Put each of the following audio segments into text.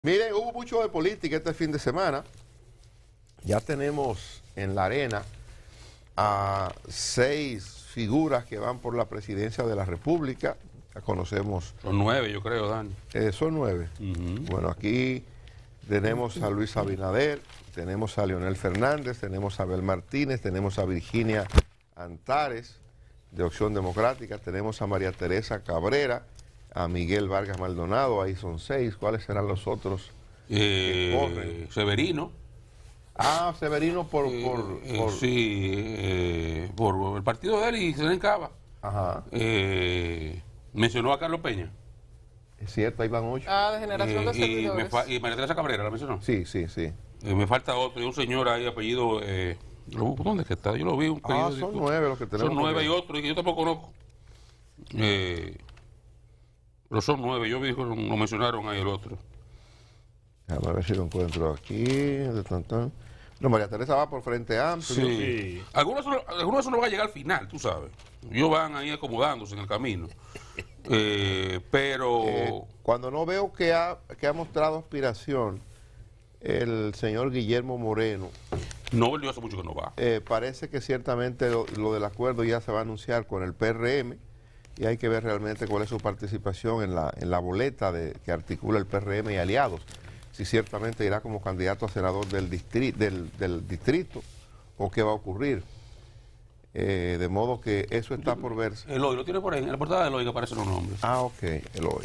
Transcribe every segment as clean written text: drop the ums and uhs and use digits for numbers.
Miren, hubo mucho de política este fin de semana. Ya tenemos en la arena a 6 figuras que van por la presidencia de la República. Ya conocemos. Son 9, yo creo, Dani. Son 9. Bueno, aquí tenemos a Luis Abinader, tenemos a Leonel Fernández, tenemos a Abel Martínez, tenemos a Virginia Antares, de Opción Democrática, tenemos a María Teresa Cabrera, a Miguel Vargas Maldonado, ahí son 6. ¿Cuáles serán los otros que corren? Severino. Ah, Severino por el partido de él y se le encaba. Ajá. Mencionó a Carlos Peña. Es cierto, ahí van 8. Ah, de generación de servidores. Y María Teresa Cabrera, ¿la mencionó? Sí, sí, sí. Me falta otro, y un señor ahí apellido... ¿dónde es que está? Yo lo vi. Un Son 9 los que tenemos. Son 9 y otro, y yo tampoco conozco. Pero son 9, yo vi que lo mencionaron ahí el otro. A ver si lo encuentro aquí. No, María Teresa va por Frente Amplio. Sí. Algunos de esos no van a llegar al final, tú sabes. Ellos van ahí acomodándose en el camino. Pero... cuando no veo que ha mostrado aspiración el señor Guillermo Moreno. No, él hace mucho que no va. Parece que ciertamente lo del acuerdo ya se va a anunciar con el PRM y hay que ver realmente cuál es su participación en la boleta que articula el PRM y aliados. Si ciertamente irá como candidato a senador del distrito o qué va a ocurrir. De modo que eso está por verse. Eloy, lo tiene por ahí, en la portada de Eloy que aparecen los nombres. Ah, ok, Eloy.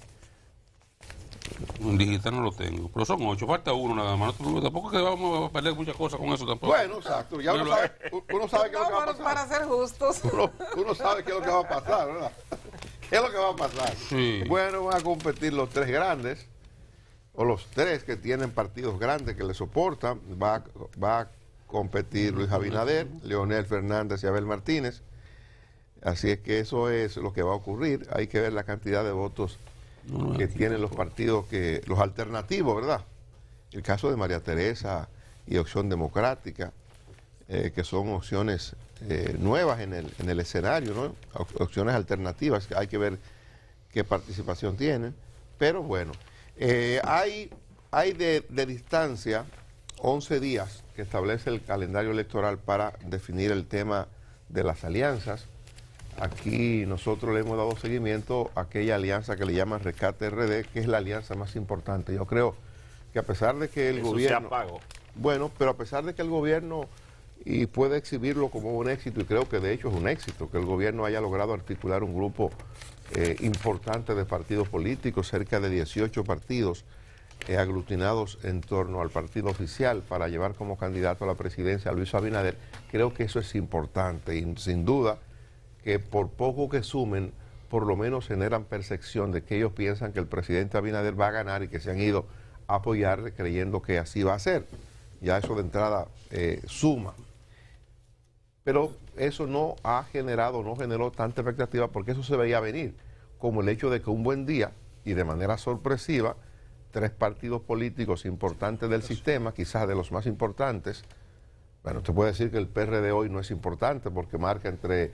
En digital no lo tengo, pero son 8, falta uno nada más. Tampoco es que vamos a perder muchas cosas con eso tampoco. Bueno, exacto, ya uno sabe qué es lo que va a pasar. Para ser justos. Uno sabe qué es lo que va a pasar, ¿verdad? ¿Qué es lo que va a pasar? Sí. Bueno, van a competir los 3 grandes, o los 3 que tienen partidos grandes que le soportan. Va a competir Luis Abinader, Leonel Fernández y Abel Martínez. Así es que eso es lo que va a ocurrir. Hay que ver la cantidad de votos que tienen los partidos, los alternativos, ¿verdad? El caso de María Teresa y Opción Democrática, que son opciones nuevas en el escenario, ¿no? Opciones alternativas, hay que ver qué participación tienen. Pero bueno, hay de distancia 11 días que establece el calendario electoral para definir el tema de las alianzas. Aquí nosotros le hemos dado seguimiento a aquella alianza que le llaman Rescate RD, que es la alianza más importante. Yo creo que a pesar de que el gobierno... Bueno, pero a pesar de que el gobierno puede exhibirlo como un éxito, y creo que de hecho es un éxito, que el gobierno haya logrado articular un grupo importante de partidos políticos, cerca de 18 partidos aglutinados en torno al partido oficial para llevar como candidato a la presidencia a Luis Abinader. Creo que eso es importante y sin duda que por poco que sumen, por lo menos generan percepción de que ellos piensan que el presidente Abinader va a ganar y que se han ido a apoyar creyendo que así va a ser. Ya eso de entrada suma. Pero eso no generó tanta expectativa porque eso se veía venir, como el hecho de que un buen día y de manera sorpresiva, 3 partidos políticos importantes del sistema, quizás de los más importantes. Bueno, usted puede decir que el PRD hoy no es importante porque marca entre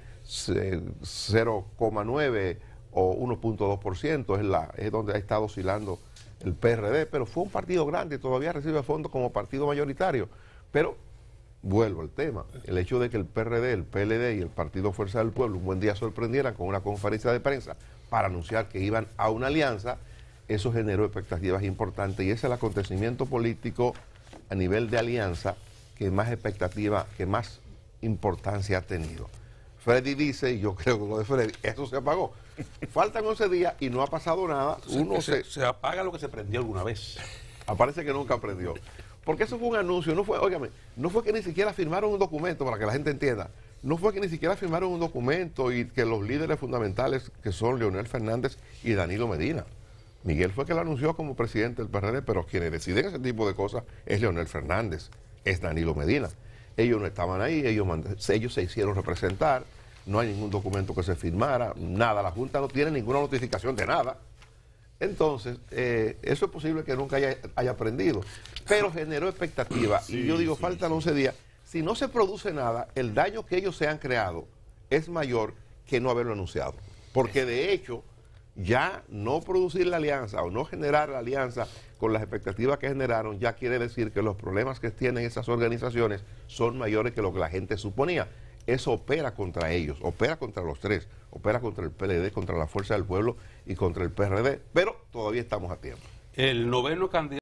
0,9 o 1,2%, es donde ha estado oscilando el PRD, pero fue un partido grande y todavía recibe fondos como partido mayoritario. Pero vuelvo al tema, el hecho de que el PRD, el PLD y el Partido Fuerza del Pueblo un buen día sorprendieran con una conferencia de prensa para anunciar que iban a una alianza, eso generó expectativas importantes y ese es el acontecimiento político a nivel de alianza que más expectativa, que más importancia ha tenido. Freddy dice, y yo creo que lo de Freddy, eso se apagó. Faltan 11 días y no ha pasado nada. Se apaga lo que se prendió alguna vez. Parece que nunca aprendió. Porque eso fue un anuncio, no fue que ni siquiera firmaron un documento, para que la gente entienda. No fue que ni siquiera firmaron un documento y que los líderes fundamentales, que son Leonel Fernández y Danilo Medina. Miguel fue que lo anunció como presidente del PRD, pero quienes deciden ese tipo de cosas es Leonel Fernández, es Danilo Medina. Ellos no estaban ahí, ellos se hicieron representar, no hay ningún documento que se firmara, nada, la Junta no tiene ninguna notificación de nada. Entonces, eso es posible que nunca haya aprendido, pero generó expectativa. Sí, y yo digo, faltan 11 días. Si no se produce nada, el daño que ellos se han creado es mayor que no haberlo anunciado. Porque de hecho, Ya no producir la alianza o no generar la alianza con las expectativas que generaron, ya quiere decir que los problemas que tienen esas organizaciones son mayores que lo que la gente suponía. Eso opera contra ellos, opera contra los tres, opera contra el PLD, contra la Fuerza del Pueblo y contra el PRD, pero todavía estamos a tiempo. El noveno candidato